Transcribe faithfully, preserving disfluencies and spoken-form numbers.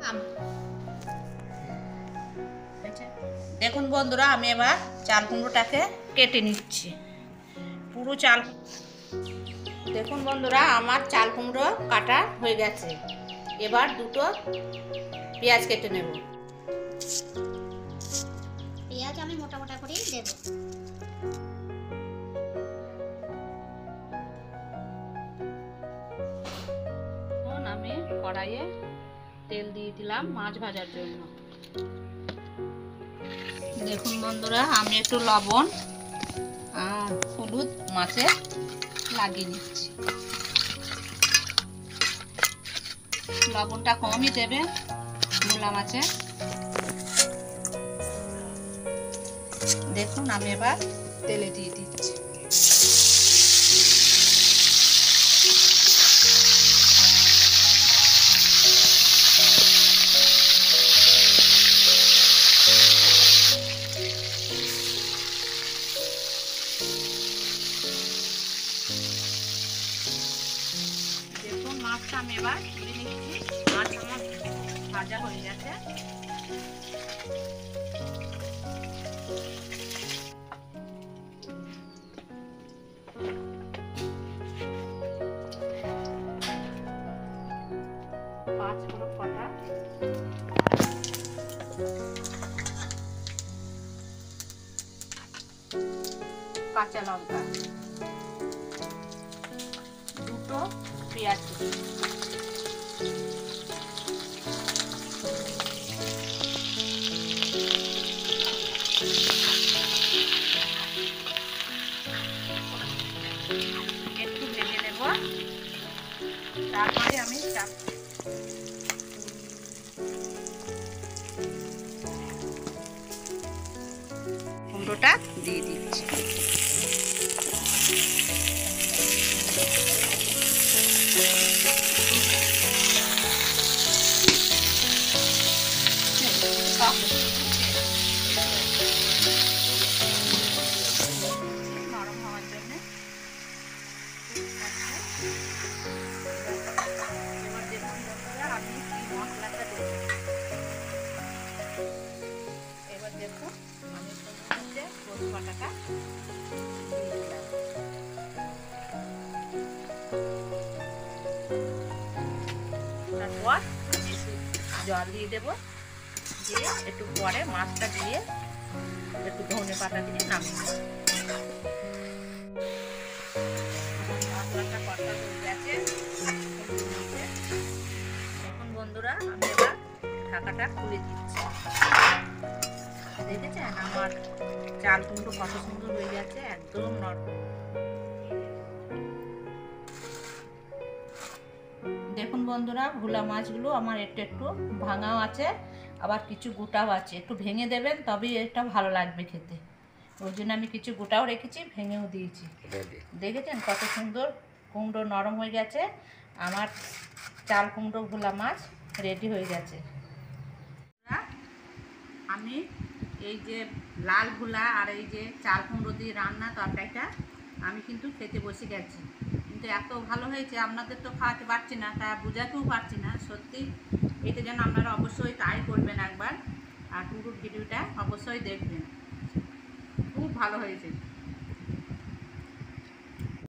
দেখুন বন্ধুরা, আমি এবার চাল কুমড়োটাকে কেটে নিচ্ছি পুরো চাল। দেখুন বন্ধুরা, আমার চাল কুমড়ো কাটা হয়ে গেছে। এবার দুটো পেঁয়াজ কেটে নেব। পেঁয়াজ আমি মোটা মোটা করেই দেব। এখন আমি কড়াইয়ে তেল দিয়ে দিলাম মাছ ভাজার জন্য। দেখুন বন্ধুরা, আমি একটু লবণ আর হলুদ মাছে লাগিয়ে নিচ্ছি। লবণটা কমই দেবে মূলা মাছে। দেখুন আমি এবার তেলে দিয়ে দিচ্ছি। দেখুন মাছটা আমি এবার তুলে নিচ্ছি। মাছ আমার ভাজা হয়ে গেছে। পাঁচ ফোড়ন কটা, কাঁচা লঙ্কা, দুটো পেঁয়াজ, একটু ভেজে নেব। তারপরে আমি চাপ কুমড়োটা দিয়ে দিচ্ছি। নরম হওয়ার জন্য এবার দেখুন বন্ধুরা, আমি কি মশলাটা দেব। এবার দেখুন আমি রসুন বাটাটা দিয়ে দিলাম। তারপর আমি একটু জল দিয়ে দেবো। দিয়ে একটু পরে মাছটা দিয়ে একটু ধনে পাতা দিয়ে নামিয়ে দেবো। মশলাটা কষা হয়ে গেছে। এখন বন্ধুরা আমি এবার ঢাকাটা খুলে দিচ্ছি। দেখেছেন আমার চাল কুমড়ো কত সুন্দর হয়ে গেছে, একদম নরম। দেখুন বন্ধুরা, ভোলা মাছগুলো আমার একটু একটু ভাঙাও আছে, আবার কিছু গোটাও আছে। একটু ভেঙে দেবেন, তবেই এটা ভালো লাগবে খেতে। ওই জন্য আমি কিছু গোটাও রেখেছি, ভেঙেও দিয়েছি। দেখেছেন কত সুন্দর কুমড়ো নরম হয়ে গেছে। আমার চাল কুমড়ো ভোলা মাছ রেডি হয়ে গেছে। আমি এই যে লাল ভোলা আর এই যে চাল কুমড়ো দিয়ে রান্না তরকারিটা আমি কিন্তু খেতে বসে গেছি। কিন্তু এত ভালো হয়েছে, আপনাদের তো খাওয়াতে পারছি না, তা বোঝাতেও পারছি না। সত্যি এটা যেন আপনারা অবশ্যই ট্রাই করবেন একবার, আর পুরো ভিডিওটা অবশ্যই দেখবেন। খুব ভালো হয়েছে।